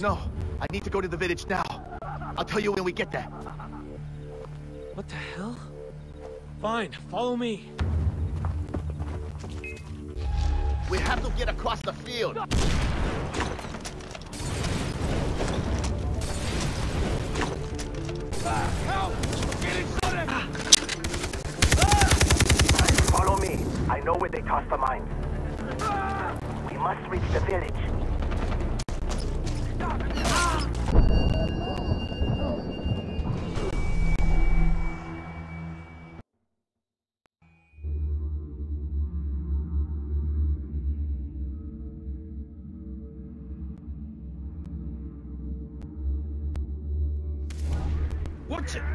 No, I need to go to the village now. I'll tell you when we get there. What the hell? Fine, follow me. We have to get across the field. Help! Getting shot at! Follow me. I know where they tossed the mines. We must reach the village. Watch it!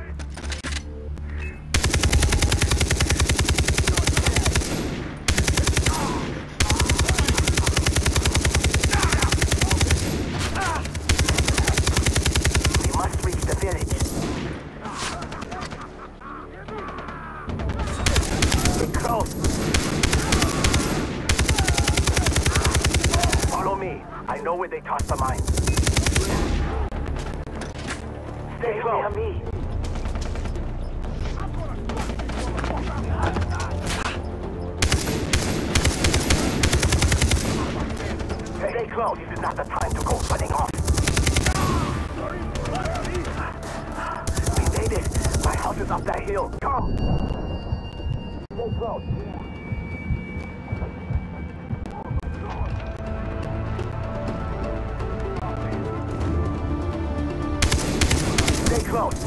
We must reach the village. Get close. Follow me. I know where they tossed the mines. Stay close. Me. Stay close. This is not the time to go running off. We made it. My house is up that hill. Come. Stay close. Stay close.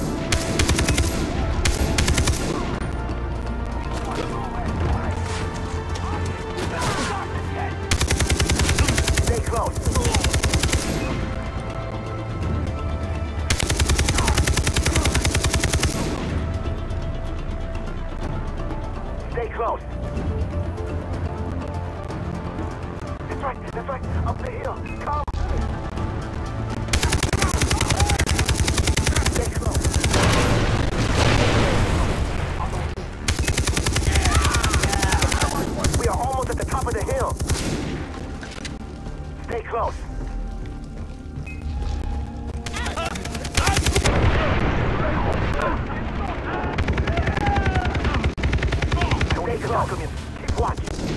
Stay close. Stay close. That's right. That's right. Up the hill. Come. Stay close. We are almost at the top of the hill. Stay close. Stay close. Keep watch.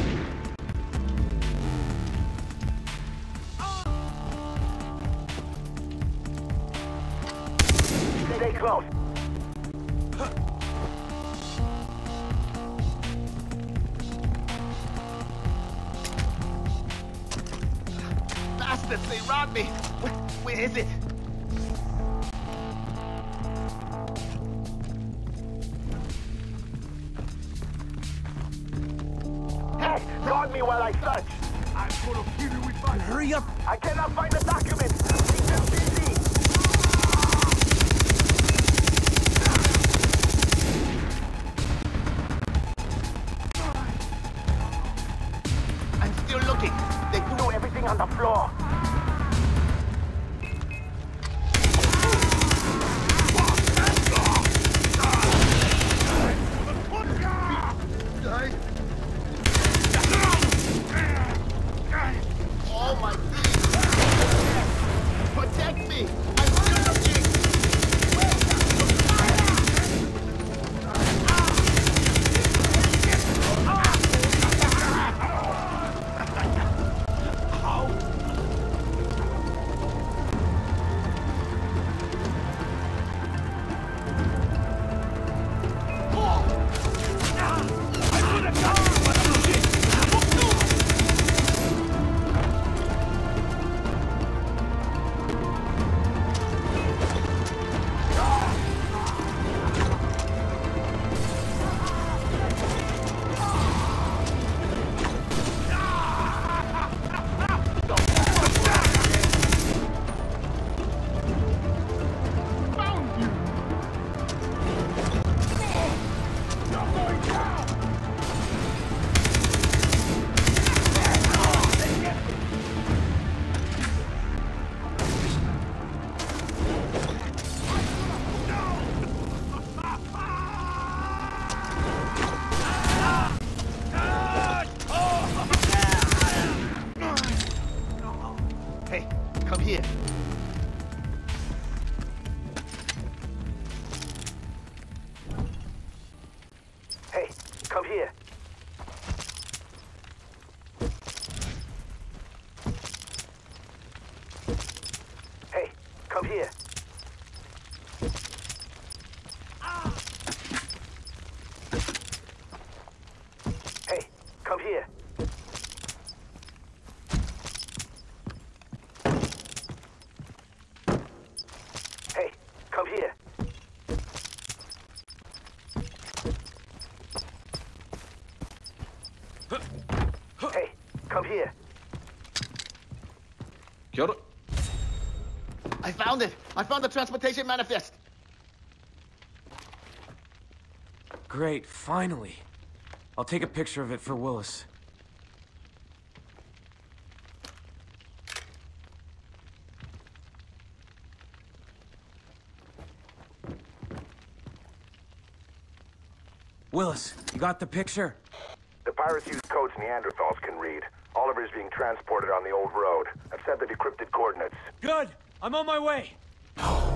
Stay close. Bastards, they robbed me! Where is it? Hey, guard me while I search. I'm gonna kill you with my... Hurry up! I cannot find the documents. Keep them busy. I'm still looking. They Threw everything on the floor. Oh my God! come here. Hey, come here. Hey, come here. Hey, come here. Kia ora. I found it. I found the transportation manifest. Great, finally. I'll take a picture of it for Willis. Willis, you got the picture? The pirates use codes Neanderthals can read. Oliver's being transported on the old road. I've set the decrypted coordinates. Good! I'm on my way!